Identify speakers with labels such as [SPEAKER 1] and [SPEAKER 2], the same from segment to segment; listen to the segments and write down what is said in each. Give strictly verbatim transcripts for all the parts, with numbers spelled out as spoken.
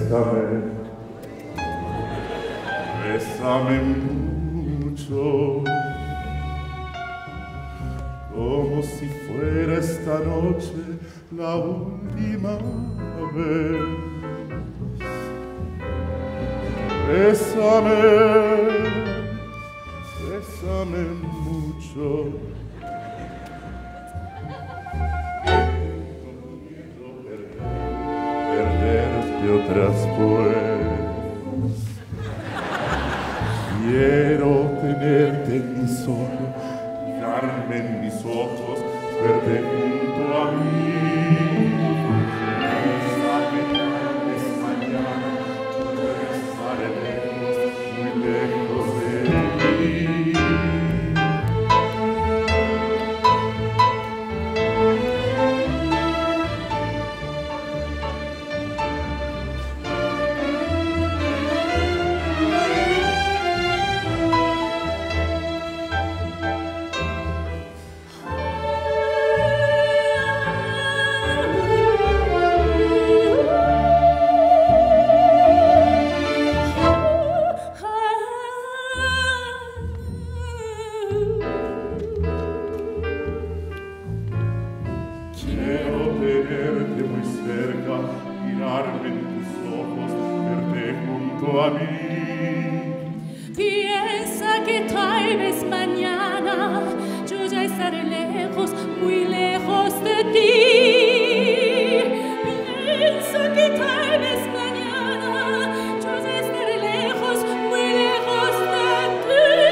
[SPEAKER 1] Bésame, bésame mucho, como si fuera esta noche la última vez. Bésame, bésame mucho. Perderte otras pues. Quiero tenerte en mis ojos, mirarme en mis ojos, verte junto a mí. Bésame es mañana, estaré lejos, muy lejos de ti. Quiero tenerte muy cerca, mirarme en tus ojos, verte junto a mí.
[SPEAKER 2] Piensa que tal vez mañana yo ya estaré lejos, muy lejos de ti. Piensa que tal vez mañana yo ya estaré lejos, muy lejos de ti.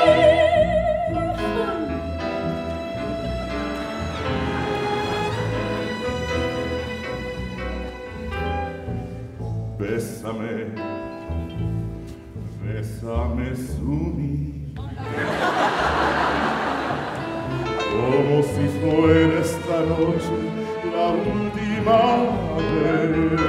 [SPEAKER 1] Bésame, bésame, Sumi, como si fuera esta noche la última vez.